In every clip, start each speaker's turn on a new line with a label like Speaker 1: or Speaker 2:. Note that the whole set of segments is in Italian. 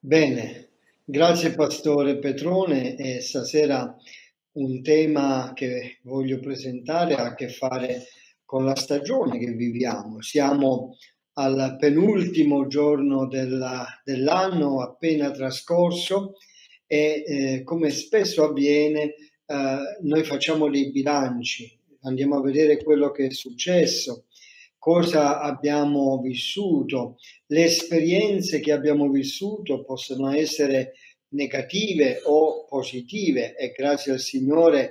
Speaker 1: Bene, grazie Pastore Petrone e stasera un tema che voglio presentare ha a che fare con la stagione che viviamo. Siamo al penultimo giorno dell'anno appena trascorso e come spesso avviene noi facciamo dei bilanci, andiamo a vedere quello che è successo, cosa abbiamo vissuto. Le esperienze che abbiamo vissuto possono essere negative o positive e grazie al Signore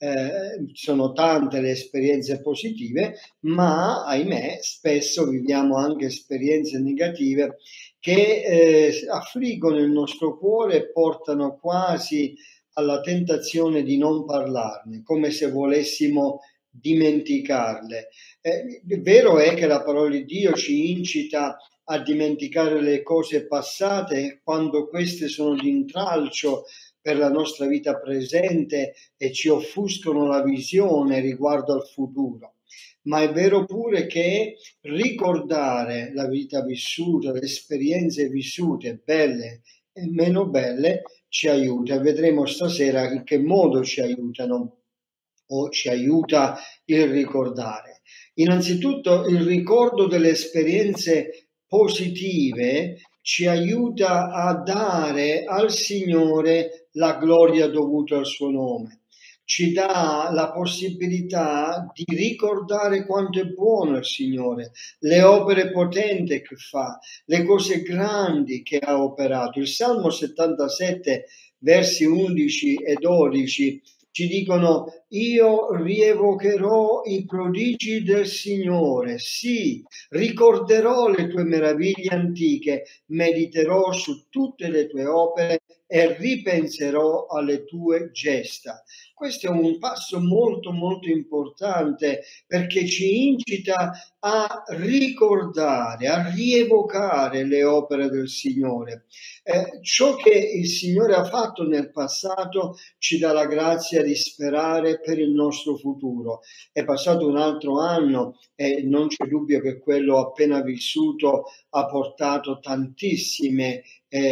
Speaker 1: sono tante le esperienze positive, ma ahimè spesso viviamo anche esperienze negative che affliggono il nostro cuore e portano quasi alla tentazione di non parlarne, come se volessimo dimenticarle. Vero è che la parola di Dio ci incita a dimenticare le cose passate quando queste sono di intralcio per la nostra vita presente e ci offuscano la visione riguardo al futuro. Ma è vero pure che ricordare la vita vissuta, le esperienze vissute, belle e meno belle, ci aiuta. E vedremo stasera in che modo ci aiutano o ci aiuta il ricordare. Innanzitutto il ricordo delle esperienze positive ci aiuta a dare al Signore la gloria dovuta al suo nome. Ci dà la possibilità di ricordare quanto è buono il Signore, le opere potenti che fa, le cose grandi che ha operato. Il Salmo 77, versi 11 e 12 ci dicono: io rievocherò i prodigi del Signore, sì, ricorderò le tue meraviglie antiche, mediterò su tutte le tue opere e ripenserò alle tue gesta. Questo è un passo molto molto importante perché ci incita a ricordare, a rievocare le opere del Signore. Ciò che il Signore ha fatto nel passato ci dà la grazia di sperare per il nostro futuro. È passato un altro anno e non c'è dubbio che quello appena vissuto ha portato tantissimi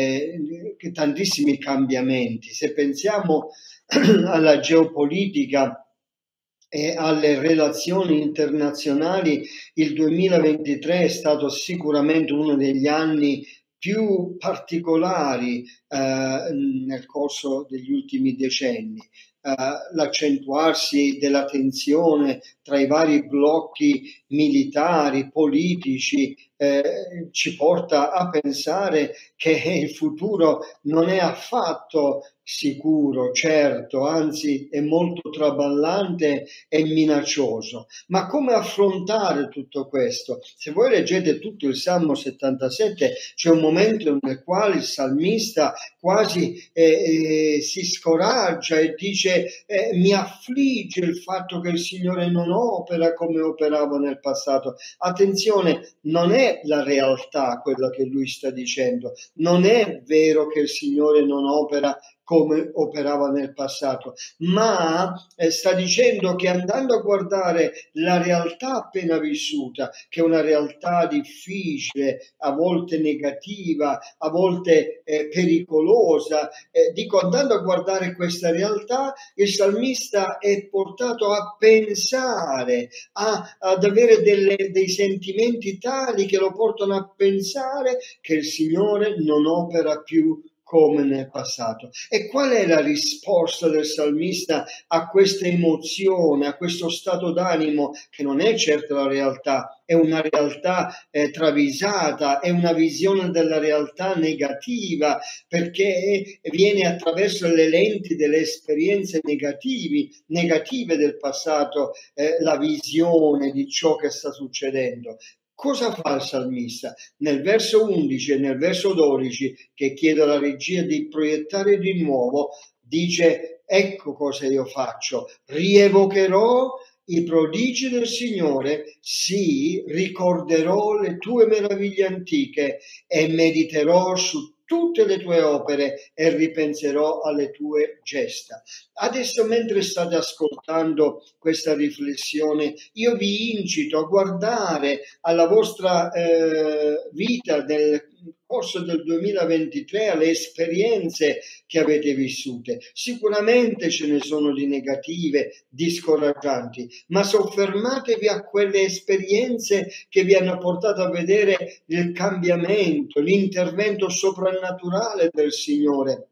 Speaker 1: cambiamenti. Se pensiamo alla geopolitica e alle relazioni internazionali, il 2023 è stato sicuramente uno degli anni più particolari nel corso degli ultimi decenni. L'accentuarsi della tensione tra i vari blocchi militari, politici, ci porta a pensare che il futuro non è affatto sicuro, certo, anzi è molto traballante e minaccioso. Ma come affrontare tutto questo? Se voi leggete tutto il Salmo 77, c'è un momento nel quale il salmista quasi si scoraggia e dice mi affligge il fatto che il Signore non opera come operava nel passato. Attenzione, non è la realtà quello che lui sta dicendo, non è vero che il Signore non opera come operava nel passato, ma sta dicendo che andando a guardare la realtà appena vissuta, che è una realtà difficile, a volte negativa, a volte pericolosa, dico, andando a guardare questa realtà, il salmista è portato a pensare, ad avere dei sentimenti tali che lo portano a pensare che il Signore non opera più come nel passato. E qual è la risposta del salmista a questa emozione, a questo stato d'animo che non è certo la realtà, è una realtà travisata, è una visione della realtà negativa, perché viene attraverso le lenti delle esperienze negative del passato, la visione di ciò che sta succedendo. Cosa fa il salmista? Nel verso 11 e nel verso 12, che chiede alla regia di proiettare di nuovo, dice: ecco cosa io faccio, rievocherò i prodigi del Signore, sì, ricorderò le tue meraviglie antiche e mediterò su tutte le tue opere e ripenserò alle tue gesta. Adesso, mentre state ascoltando questa riflessione, io vi incito a guardare alla vostra vita corso del 2023 alle esperienze che avete vissute. Sicuramente ce ne sono di negative, di scoraggianti, ma soffermatevi a quelle esperienze che vi hanno portato a vedere il cambiamento, l'intervento soprannaturale del Signore,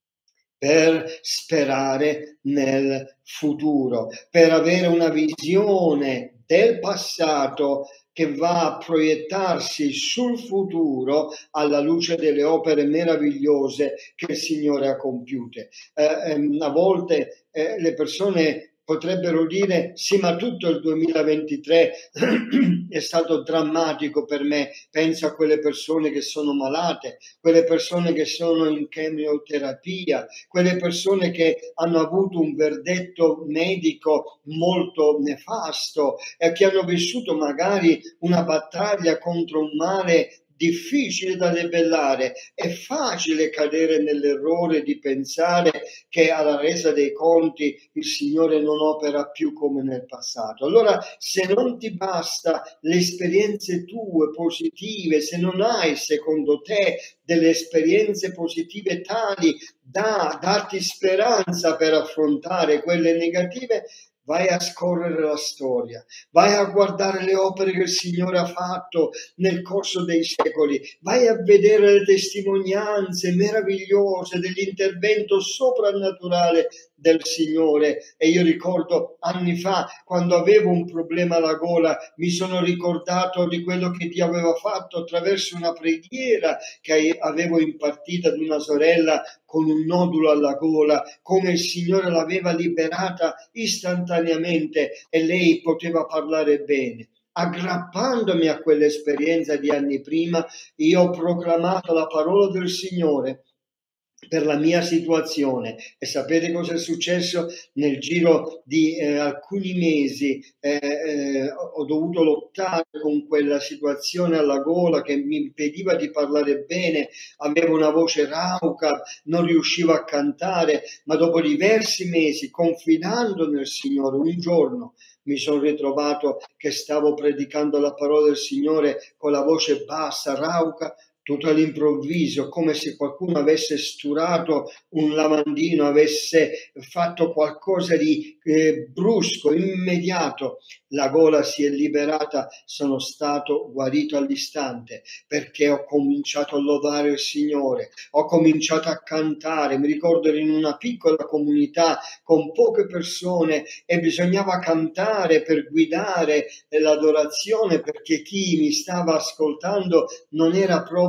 Speaker 1: per sperare nel futuro, per avere una visione del passato che va a proiettarsi sul futuro alla luce delle opere meravigliose che il Signore ha compiute. A volte le persone potrebbero dire: sì, ma tutto il 2023 è stato drammatico per me. Penso a quelle persone che sono malate, quelle persone che sono in chemioterapia, quelle persone che hanno avuto un verdetto medico molto nefasto e che hanno vissuto magari una battaglia contro un male difficile da debellare. È facile cadere nell'errore di pensare che alla resa dei conti il Signore non opera più come nel passato. Allora, se non ti basta le esperienze tue positive, se non hai secondo te delle esperienze positive tali da darti speranza per affrontare quelle negative, vai a scorrere la storia, vai a guardare le opere che il Signore ha fatto nel corso dei secoli, vai a vedere le testimonianze meravigliose dell'intervento soprannaturale del Signore. E io ricordo anni fa, quando avevo un problema alla gola, mi sono ricordato di quello che Dio aveva fatto attraverso una preghiera che avevo impartita ad una sorella con un nodulo alla gola, come il Signore l'aveva liberata istantaneamente e lei poteva parlare bene. Aggrappandomi a quell'esperienza di anni prima, io ho proclamato la parola del Signore per la mia situazione. E sapete cosa è successo? Nel giro di alcuni mesi ho dovuto lottare con quella situazione alla gola che mi impediva di parlare bene, avevo una voce rauca, non riuscivo a cantare, ma dopo diversi mesi, confidando nel Signore, un giorno mi sono ritrovato che stavo predicando la parola del Signore con la voce bassa, rauca, tutto all'improvviso, come se qualcuno avesse sturato un lavandino, avesse fatto qualcosa di brusco, immediato. La gola si è liberata, sono stato guarito all'istante, perché ho cominciato a lodare il Signore, ho cominciato a cantare. Mi ricordo ero in una piccola comunità con poche persone e bisognava cantare per guidare l'adorazione, perché chi mi stava ascoltando non era proprio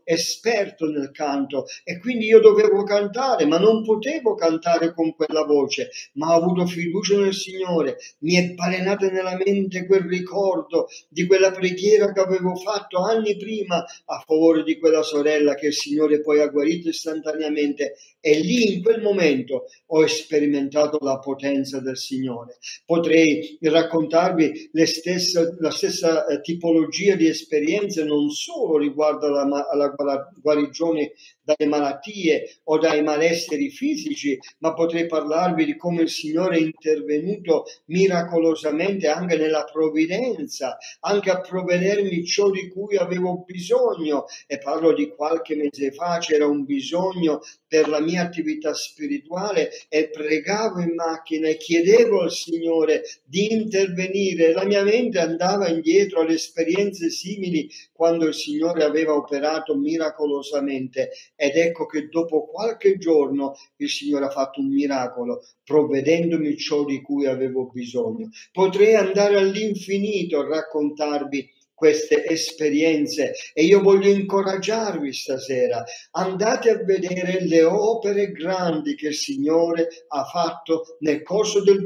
Speaker 1: esperto nel canto e quindi io dovevo cantare, ma non potevo cantare con quella voce, ma ho avuto fiducia nel Signore. Mi è balenato nella mente quel ricordo di quella preghiera che avevo fatto anni prima a favore di quella sorella che il Signore poi ha guarito istantaneamente, e lì in quel momento ho sperimentato la potenza del Signore. Potrei raccontarvi la stessa tipologia di esperienze, non solo riguardo alla guarigione dalle malattie o dai malesseri fisici, ma potrei parlarvi di come il Signore è intervenuto miracolosamente anche nella provvidenza, anche a provvedermi ciò di cui avevo bisogno. E parlo di qualche mese fa, c'era un bisogno per la mia attività spirituale e pregavo in macchina e chiedevo al Signore di intervenire. La mia mente andava indietro alle esperienze simili quando il Signore aveva operato miracolosamente, ed ecco che dopo qualche giorno il Signore ha fatto un miracolo provvedendomi ciò di cui avevo bisogno. Potrei andare all'infinito a raccontarvi queste esperienze e io voglio incoraggiarvi stasera. Andate a vedere le opere grandi che il Signore ha fatto nel corso del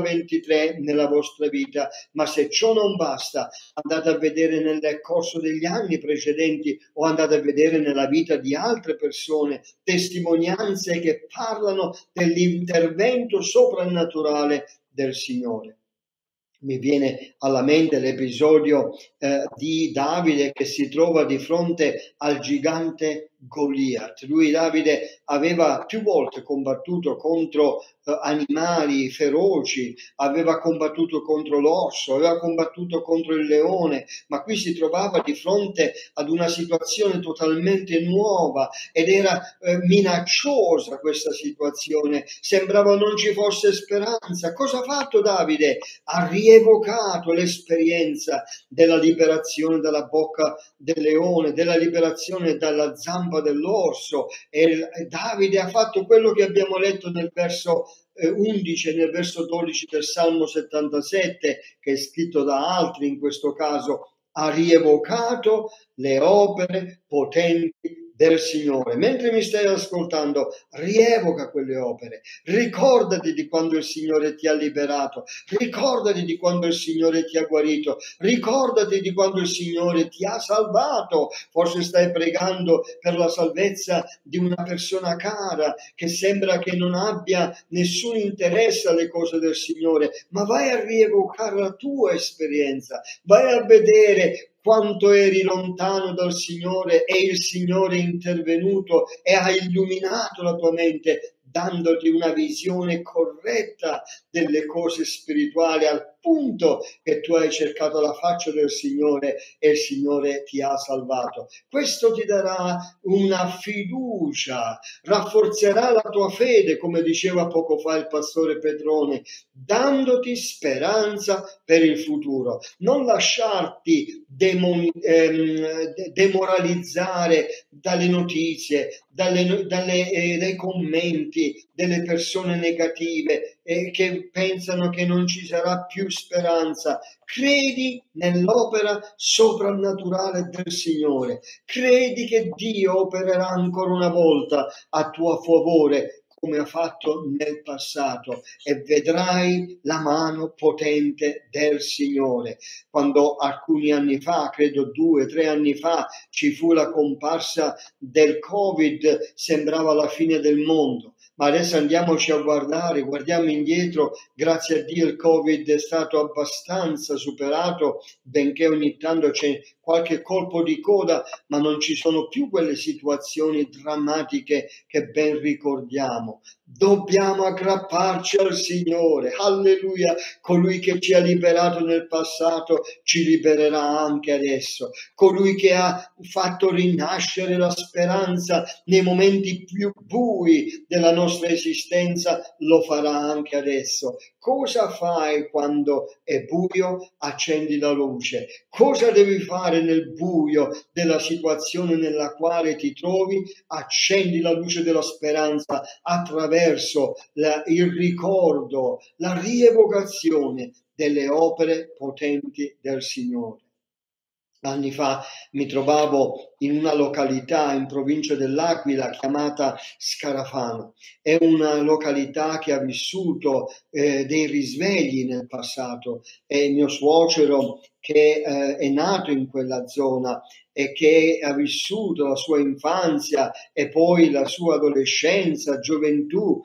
Speaker 1: 2023 nella vostra vita, ma se ciò non basta, andate a vedere nel corso degli anni precedenti o andate a vedere nella vita di altre persone testimonianze che parlano dell'intervento soprannaturale del Signore. Mi viene alla mente l'episodio di Davide che si trova di fronte al gigante Goliat. Lui, Davide, aveva più volte combattuto contro animali feroci, aveva combattuto contro l'orso, aveva combattuto contro il leone, ma qui si trovava di fronte ad una situazione totalmente nuova ed era minacciosa questa situazione, sembrava non ci fosse speranza. Cosa ha fatto Davide? Ha rievocato l'esperienza della liberazione dalla bocca del leone, della liberazione dalla zampa dell'orso, e Davide ha fatto quello che abbiamo letto nel verso 11 e nel verso 12 del Salmo 77, che è scritto da altri in questo caso, ha rievocato le opere potenti del Signore. Mentre mi stai ascoltando, rievoca quelle opere, ricordati di quando il Signore ti ha liberato, ricordati di quando il Signore ti ha guarito, ricordati di quando il Signore ti ha salvato. Forse stai pregando per la salvezza di una persona cara che sembra che non abbia nessun interesse alle cose del Signore, ma vai a rievocare la tua esperienza, vai a vedere quanto eri lontano dal Signore e il Signore è intervenuto e ha illuminato la tua mente, dandoti una visione corretta delle cose spirituali, al punto che tu hai cercato la faccia del Signore e il Signore ti ha salvato. Questo ti darà una fiducia, rafforzerà la tua fede, come diceva poco fa il pastore Petrone, dandoti speranza per il futuro. Non lasciarti demoralizzare dalle notizie, dai commenti delle persone negative che pensano che non ci sarà più speranza. Credi nell'opera soprannaturale del Signore, credi che Dio opererà ancora una volta a tuo favore come ha fatto nel passato, e vedrai la mano potente del Signore. Quando alcuni anni fa, credo 2 o 3 anni fa, ci fu la comparsa del Covid, sembrava la fine del mondo. Ma adesso andiamoci a guardiamo indietro, grazie a Dio il Covid è stato abbastanza superato, benché ogni tanto c'è qualche colpo di coda, ma non ci sono più quelle situazioni drammatiche che ben ricordiamo. Dobbiamo aggrapparci al Signore, alleluia, colui che ci ha liberato nel passato ci libererà anche adesso, colui che ha fatto rinascere la speranza nei momenti più bui della nostra esistenza lo farà anche adesso. Cosa fai quando è buio? Accendi la luce. Cosa devi fare nel buio della situazione nella quale ti trovi? Accendi la luce della speranza attraverso il ricordo, la rievocazione delle opere potenti del Signore. Anni fa mi trovavo in una località in provincia dell'Aquila chiamata Scarafano. È una località che ha vissuto dei risvegli nel passato, e mio suocero che è nato in quella zona e che ha vissuto la sua infanzia e poi la sua adolescenza, gioventù,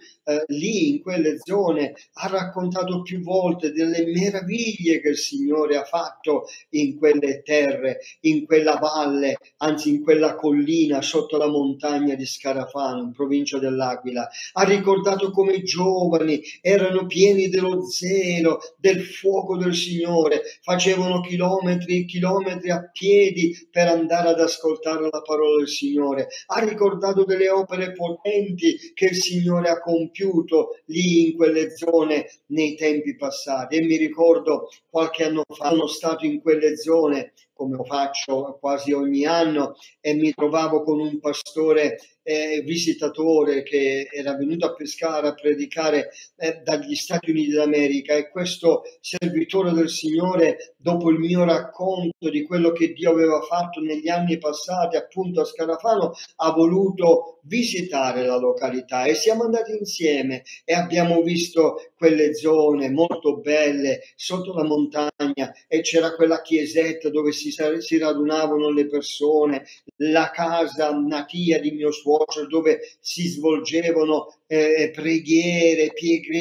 Speaker 1: lì in quelle zone, ha raccontato più volte delle meraviglie che il Signore ha fatto in quelle terre, in quella valle, anzi in quella collina sotto la montagna di Scarafano, in provincia dell'Aquila. Ha ricordato come i giovani erano pieni dello zelo, del fuoco del Signore, facevano chilometri e chilometri a piedi per andare ad ascoltare la parola del Signore. Ha ricordato delle opere potenti che il Signore ha compiuto lì in quelle zone nei tempi passati. E mi ricordo qualche anno fa sono stato in quelle zone, come lo faccio quasi ogni anno, e mi trovavo con un pastore visitatore che era venuto a pescare, a predicare dagli Stati Uniti d'America, e questo servitore del Signore, dopo il mio racconto di quello che Dio aveva fatto negli anni passati appunto a Scarafano, ha voluto visitare la località, e siamo andati insieme e abbiamo visto quelle zone molto belle sotto la montagna, e c'era quella chiesetta dove si radunavano le persone, la casa natia di mio suocero dove si svolgevano preghiere,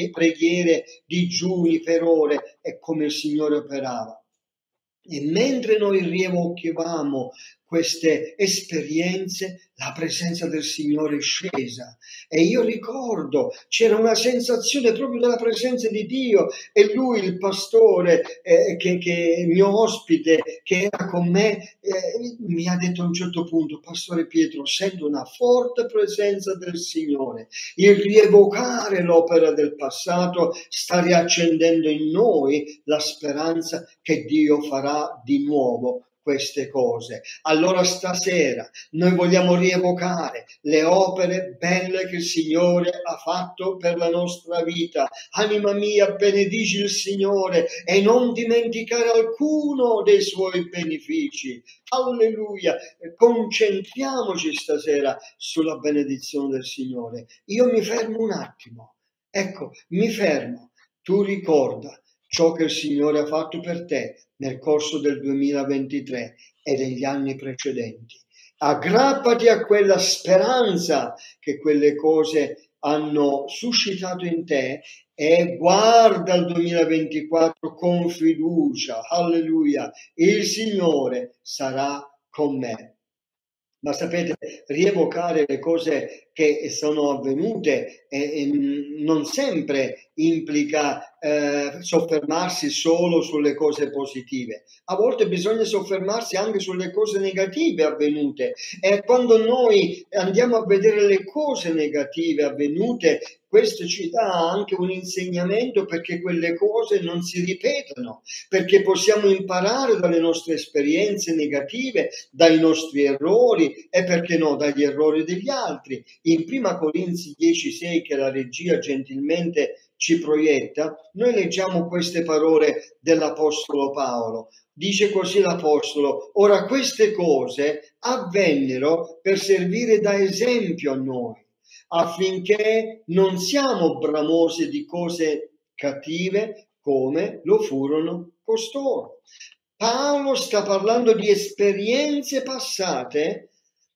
Speaker 1: digiuni per ore, e come il Signore operava. E mentre noi rievocavamo queste esperienze, la presenza del Signore è scesa. E io ricordo, c'era una sensazione proprio della presenza di Dio, e lui, il pastore, che mio ospite, che era con me, mi ha detto a un certo punto: Pastore Pietro, sento una forte presenza del Signore. Il rievocare l'opera del passato sta riaccendendo in noi la speranza che Dio farà di nuovo queste cose. Allora stasera noi vogliamo rievocare le opere belle che il Signore ha fatto per la nostra vita. Anima mia, benedici il Signore e non dimenticare alcuno dei suoi benefici. Alleluia! Concentriamoci stasera sulla benedizione del Signore. Io mi fermo un attimo. Ecco, mi fermo. Tu ricorda ciò che il Signore ha fatto per te nel corso del 2023 e degli anni precedenti. Aggrappati a quella speranza che quelle cose hanno suscitato in te e guarda il 2024 con fiducia. Alleluia! Il Signore sarà con me. Ma sapete, rievocare le cose che sono avvenute non sempre implica soffermarsi solo sulle cose positive. A volte bisogna soffermarsi anche sulle cose negative avvenute, e quando noi andiamo a vedere le cose negative avvenute, questo ci dà anche un insegnamento perché quelle cose non si ripetano, perché possiamo imparare dalle nostre esperienze negative, dai nostri errori e, perché no, dagli errori degli altri. In Prima Corinzi 10,6, che la regia gentilmente ci proietta, noi leggiamo queste parole dell'Apostolo Paolo. Dice così l'Apostolo: ora queste cose avvennero per servire da esempio a noi, affinché non siamo bramosi di cose cattive come lo furono costoro. Paolo sta parlando di esperienze passate,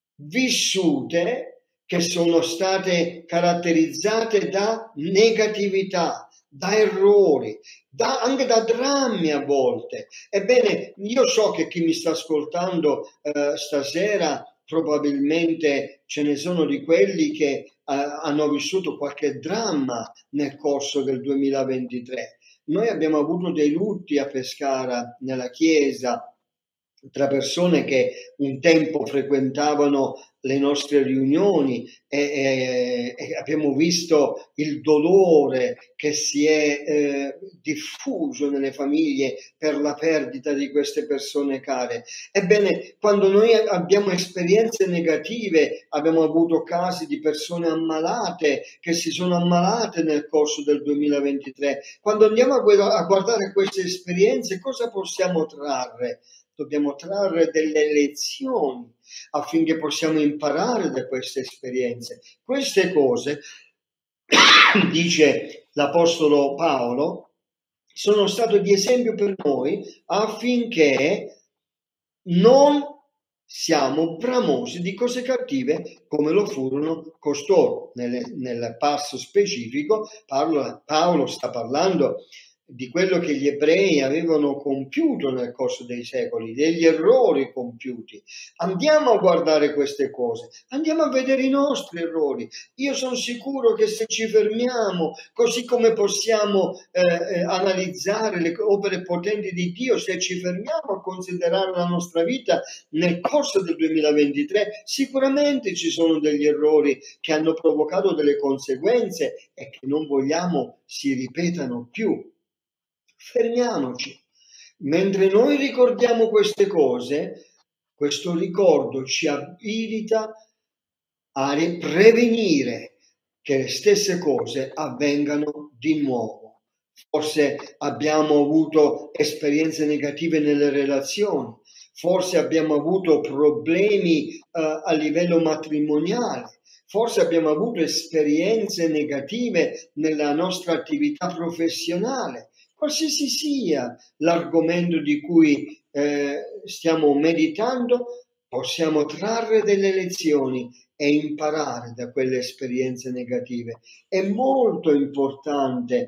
Speaker 1: vissute, che sono state caratterizzate da negatività, da errori, anche da drammi a volte. Ebbene, io so che chi mi sta ascoltando stasera, probabilmente ce ne sono di quelli che hanno vissuto qualche dramma nel corso del 2023. Noi abbiamo avuto dei lutti a Pescara, nella chiesa, tra persone che un tempo frequentavano le nostre riunioni, e abbiamo visto il dolore che si è diffuso nelle famiglie per la perdita di queste persone care. Ebbene, quando noi abbiamo esperienze negative, abbiamo avuto casi di persone ammalate che si sono ammalate nel corso del 2023, quando andiamo a guardare queste esperienze, cosa possiamo trarre? Dobbiamo trarre delle lezioni affinché possiamo imparare da queste esperienze. Queste cose, dice l'Apostolo Paolo, sono state di esempio per noi affinché non siamo bramosi di cose cattive come lo furono costoro. Nel passo specifico Paolo sta parlando di quello che gli ebrei avevano compiuto nel corso dei secoli, degli errori compiuti. Andiamo a guardare queste cose, andiamo a vedere i nostri errori. Io sono sicuro che se ci fermiamo, così come possiamo analizzare le opere potenti di Dio, se ci fermiamo a considerare la nostra vita nel corso del 2023, sicuramente ci sono degli errori che hanno provocato delle conseguenze e che non vogliamo si ripetano più. Fermiamoci. Mentre noi ricordiamo queste cose, questo ricordo ci abilita a prevenire che le stesse cose avvengano di nuovo. Forse abbiamo avuto esperienze negative nelle relazioni, forse abbiamo avuto problemi a livello matrimoniale, forse abbiamo avuto esperienze negative nella nostra attività professionale. Qualsiasi sia l'argomento di cui stiamo meditando, possiamo trarre delle lezioni e imparare da quelle esperienze negative. È molto importante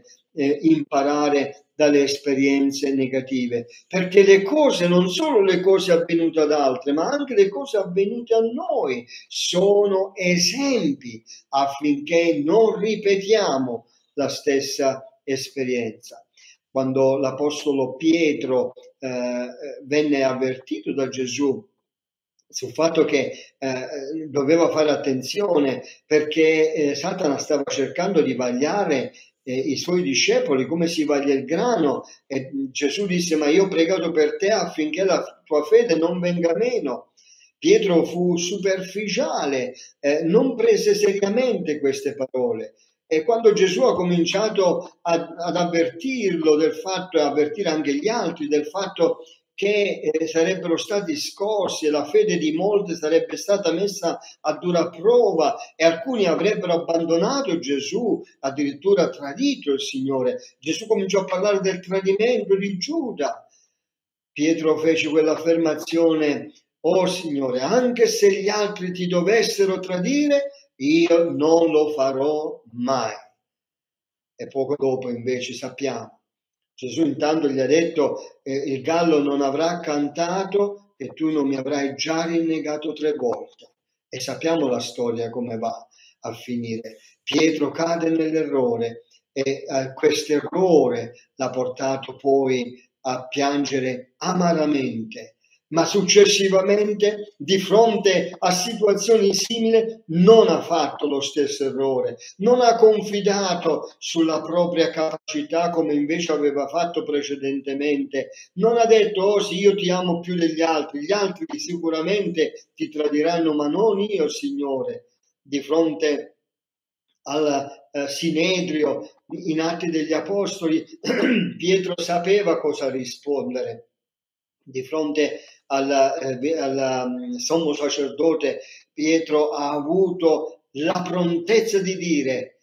Speaker 1: imparare dalle esperienze negative, perché le cose, non solo le cose avvenute ad altre, ma anche le cose avvenute a noi, sono esempi affinché non ripetiamo la stessa esperienza. Quando l'Apostolo Pietro venne avvertito da Gesù sul fatto che doveva fare attenzione perché Satana stava cercando di vagliare i suoi discepoli come si vaglia il grano, e Gesù disse: ma io ho pregato per te affinché la tua fede non venga meno. Pietro fu superficiale, non prese seriamente queste parole. E quando Gesù ha cominciato ad avvertirlo del fatto, e avvertire anche gli altri del fatto che sarebbero stati scossi e la fede di molti sarebbe stata messa a dura prova e alcuni avrebbero abbandonato Gesù, addirittura tradito il Signore. Gesù cominciò a parlare del tradimento di Giuda. Pietro fece quell'affermazione: oh Signore, anche se gli altri ti dovessero tradire, io non lo farò mai. E poco dopo invece sappiamo, Gesù intanto gli ha detto: il gallo non avrà cantato e tu non mi avrai già rinnegato 3 volte. E sappiamo la storia come va a finire. Pietro cade nell'errore e questo errore l'ha portato poi a piangere amaramente. Ma successivamente, di fronte a situazioni simili, non ha fatto lo stesso errore, non ha confidato sulla propria capacità come invece aveva fatto precedentemente, non ha detto: oh sì, io ti amo più degli altri, gli altri sicuramente ti tradiranno, ma non io, Signore. Di fronte al Sinedrio, in Atti degli Apostoli, Pietro sapeva cosa rispondere. Di fronte al sommo sacerdote, Pietro ha avuto la prontezza di dire: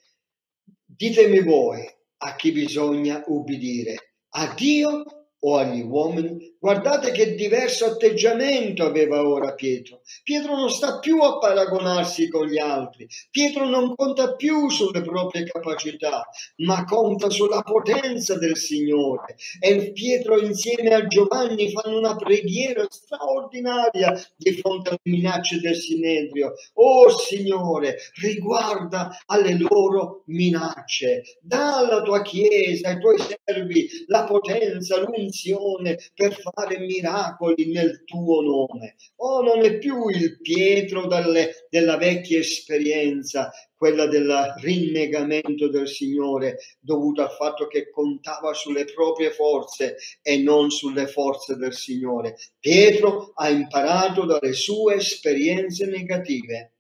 Speaker 1: ditemi voi a chi bisogna ubbidire, a Dio o agli uomini? Guardate che diverso atteggiamento aveva ora Pietro. Pietro non sta più a paragonarsi con gli altri. Pietro non conta più sulle proprie capacità, ma conta sulla potenza del Signore. E Pietro insieme a Giovanni fanno una preghiera straordinaria di fronte alle minacce del Sinedrio. Oh Signore, riguarda alle loro minacce, dà alla tua Chiesa, ai tuoi servi la potenza, l'unzione per fare miracoli nel tuo nome. Oh, non è più il Pietro della vecchia esperienza, quella del rinnegamento del Signore dovuto al fatto che contava sulle proprie forze e non sulle forze del Signore. Pietro ha imparato dalle sue esperienze negative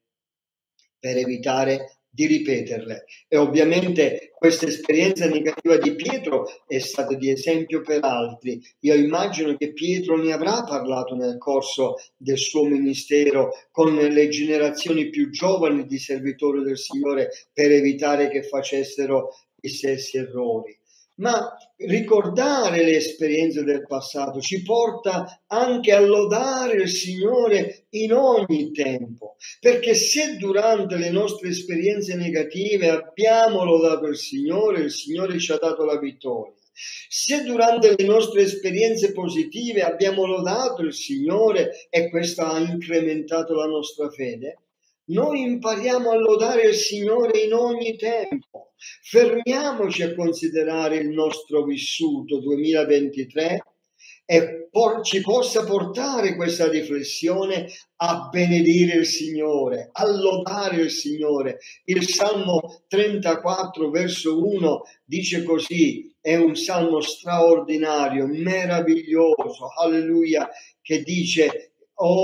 Speaker 1: per evitare di ripeterle. E ovviamente questa esperienza negativa di Pietro è stata di esempio per altri. Io immagino che Pietro ne avrà parlato nel corso del suo ministero con le generazioni più giovani di servitori del Signore per evitare che facessero gli stessi errori. Ma ricordare le esperienze del passato ci porta anche a lodare il Signore in ogni tempo, perché se durante le nostre esperienze negative abbiamo lodato il Signore ci ha dato la vittoria. Se durante le nostre esperienze positive abbiamo lodato il Signore e questo ha incrementato la nostra fede, noi impariamo a lodare il Signore in ogni tempo. Fermiamoci a considerare il nostro vissuto 2023 e ci possa portare questa riflessione a benedire il Signore, a lodare il Signore. Il Salmo 34 verso 1 dice così, è un salmo straordinario, meraviglioso, alleluia, che dice: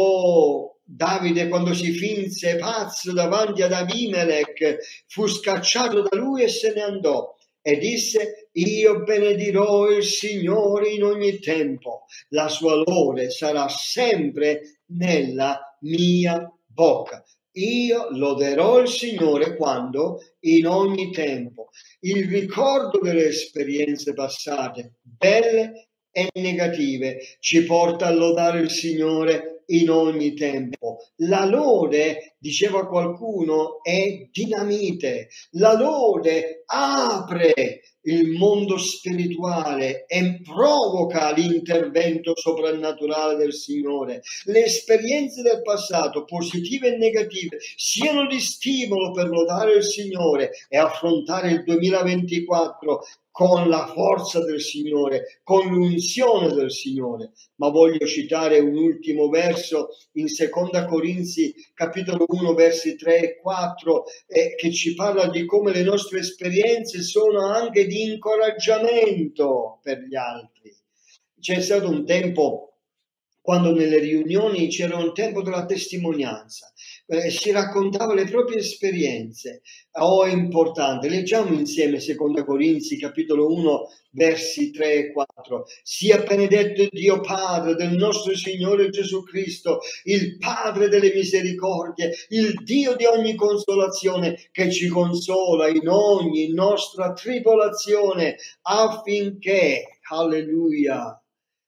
Speaker 1: oh, Davide, quando si finse pazzo davanti ad Abimelech, fu scacciato da lui e se ne andò. E disse: io benedirò il Signore in ogni tempo, la sua lode sarà sempre nella mia bocca. Io loderò il Signore quando? In ogni tempo. Il ricordo delle esperienze passate, belle e negative, ci porta a lodare il Signore in ogni tempo. La lode, diceva qualcuno, è dinamite. La lode apre il mondo spirituale e provoca l'intervento soprannaturale del Signore. Le esperienze del passato, positive e negative, siano di stimolo per lodare il Signore e affrontare il 2024 con la forza del Signore, con l'unzione del Signore. Ma voglio citare un ultimo verso in Seconda Corinzi, capitolo 1, versi 3 e 4, che ci parla di come le nostre esperienze sono anche di incoraggiamento per gli altri. C'è stato un tempo, quando nelle riunioni c'era un tempo della testimonianza, si raccontava le proprie esperienze. È importante, leggiamo insieme Seconda Corinzi capitolo 1 versi 3 e 4. Sia benedetto Dio Padre del nostro Signore Gesù Cristo, il Padre delle misericordie, il Dio di ogni consolazione, che ci consola in ogni nostra tribolazione, affinché, alleluia,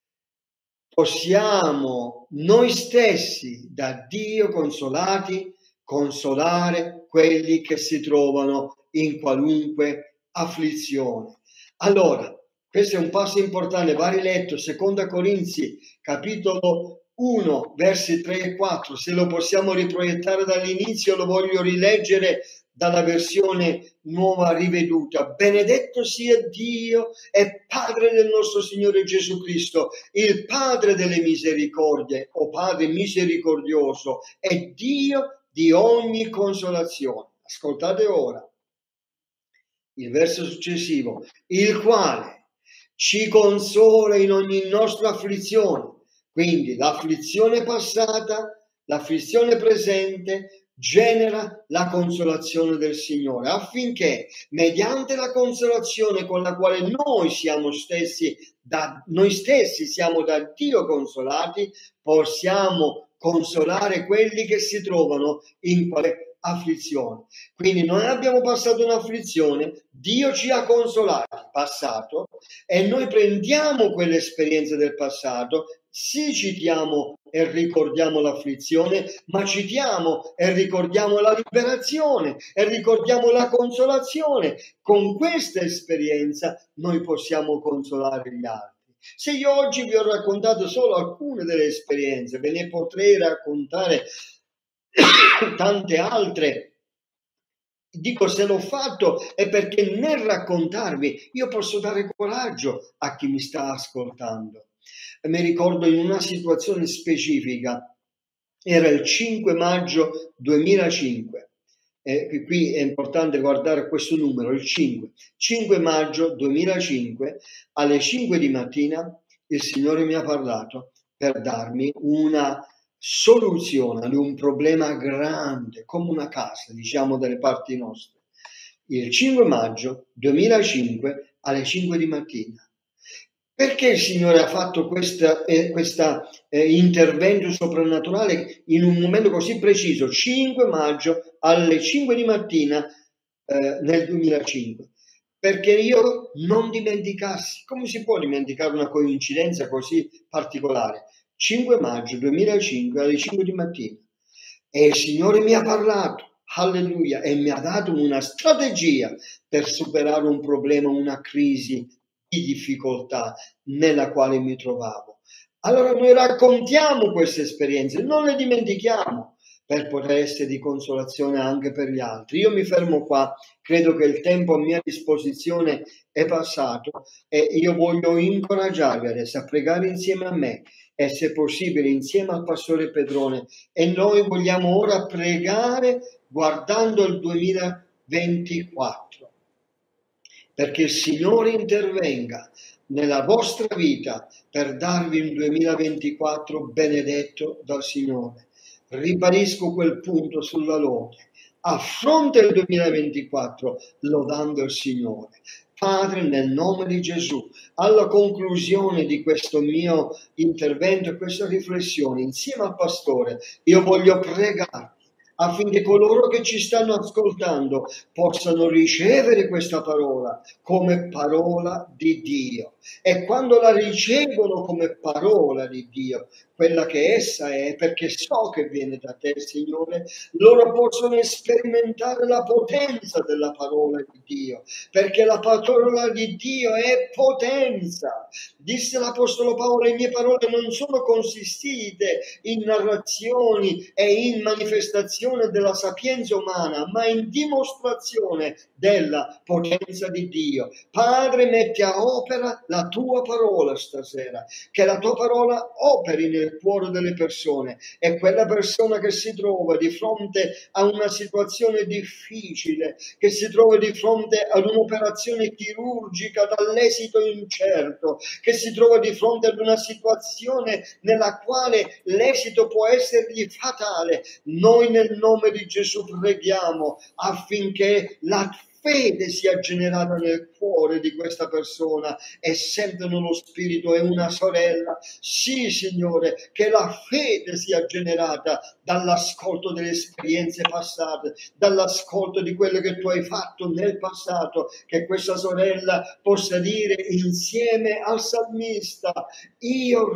Speaker 1: possiamo noi stessi da Dio consolati consolare quelli che si trovano in qualunque afflizione. Allora, questo è un passo importante, va riletto, Seconda Corinzi, capitolo 1, versi 3 e 4, se lo possiamo riproiettare dall'inizio, lo voglio rileggere dalla versione nuova riveduta. Benedetto sia Dio e Padre del nostro Signore Gesù Cristo, il Padre delle misericordie, o Padre misericordioso, e Dio di ogni consolazione. Ascoltate ora il verso successivo, il quale ci consola in ogni nostra afflizione. Quindi l'afflizione passata, l'afflizione presente genera la consolazione del Signore, affinché mediante la consolazione con la quale noi stessi siamo da Dio consolati, possiamo consolare quelli che si trovano in quale afflizione. Quindi noi abbiamo passato un'afflizione, Dio ci ha consolati passato e noi prendiamo quelle esperienze del passato, sì, citiamo e ricordiamo l'afflizione, ma citiamo e ricordiamo la liberazione e ricordiamo la consolazione. Con questa esperienza noi possiamo consolare gli altri. Se io oggi vi ho raccontato solo alcune delle esperienze, ve ne potrei raccontare tante altre. Dico, se l'ho fatto è perché nel raccontarvi io posso dare coraggio a chi mi sta ascoltando. Mi ricordo in una situazione specifica, era il 5 maggio 2005, qui è importante guardare questo numero, il 5 maggio 2005, alle 5 di mattina il Signore mi ha parlato per darmi una soluzione ad un problema grande, come una casa, diciamo, delle parti nostre. Il 5 maggio 2005 alle 5 di mattina. Perché il Signore ha fatto questo intervento soprannaturale in un momento così preciso, 5 maggio alle 5 di mattina nel 2005? Perché io non dimenticassi. Come si può dimenticare una coincidenza così particolare? 5 maggio 2005 alle 5 di mattina. E il Signore mi ha parlato, alleluia, e mi ha dato una strategia per superare un problema, una crisi di difficoltà nella quale mi trovavo. Allora noi raccontiamo queste esperienze, non le dimentichiamo, per poter essere di consolazione anche per gli altri. Io mi fermo qua, credo che il tempo a mia disposizione è passato e io voglio incoraggiarvi adesso a pregare insieme a me e, se possibile, insieme al pastore Pedrone, e noi vogliamo ora pregare guardando il 2024. Perché il Signore intervenga nella vostra vita per darvi un 2024 benedetto dal Signore. Ribadisco quel punto sulla lode. Affronta il 2024 lodando il Signore. Padre, nel nome di Gesù, alla conclusione di questo mio intervento e questa riflessione, insieme al pastore, io voglio pregare affinché coloro che ci stanno ascoltando possano ricevere questa parola come parola di Dio. E quando la ricevono come parola di Dio, quella che essa è, perché so che viene da te, Signore. Loro possono sperimentare la potenza della parola di Dio, perché la parola di Dio è potenza. Disse l'Apostolo Paolo: le mie parole non sono consistite in narrazioni e in manifestazione della sapienza umana, ma in dimostrazione della potenza di Dio. Padre, metti a opera la tua parola stasera, che la tua parola operi nel cuore delle persone, e quella persona che si trova di fronte a una situazione difficile, che si trova di fronte ad un'operazione chirurgica dall'esito incerto, che si trova di fronte ad una situazione nella quale l'esito può essergli fatale, noi nel nome di Gesù preghiamo affinché la fede sia generata nel cuore di questa persona e sentono lo Spirito e una sorella. Sì, Signore, che la fede sia generata dall'ascolto delle esperienze passate, dall'ascolto di quello che tu hai fatto nel passato, che questa sorella possa dire insieme al salmista: io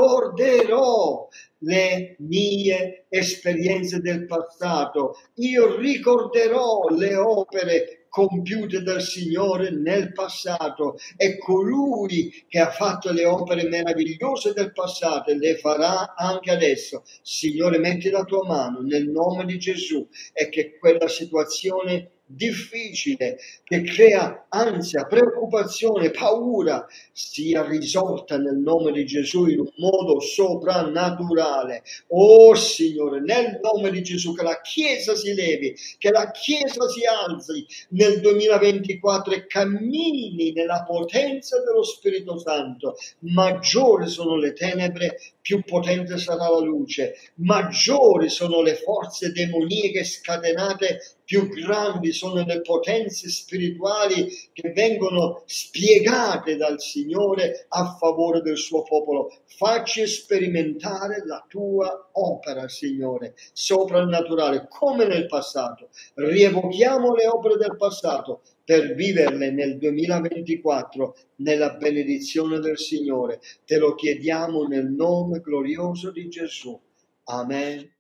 Speaker 1: ricorderò le mie esperienze del passato, io ricorderò le opere compiute dal Signore nel passato, e colui che ha fatto le opere meravigliose del passato le farà anche adesso. Signore, metti la tua mano nel nome di Gesù, e che quella situazione difficile che crea ansia, preoccupazione, paura sia risolta nel nome di Gesù in un modo soprannaturale. Oh Signore, nel nome di Gesù, che la Chiesa si levi, che la Chiesa si alzi nel 2024 e cammini nella potenza dello Spirito Santo. Maggiori sono le tenebre, più potente sarà la luce. Maggiori sono le forze demoniache scatenate, più grandi sono le potenze spirituali che vengono spiegate dal Signore a favore del suo popolo. Facci sperimentare la tua opera, Signore, soprannaturale, come nel passato. Rievochiamo le opere del passato per viverle nel 2024 nella benedizione del Signore. Te lo chiediamo nel nome glorioso di Gesù. Amen.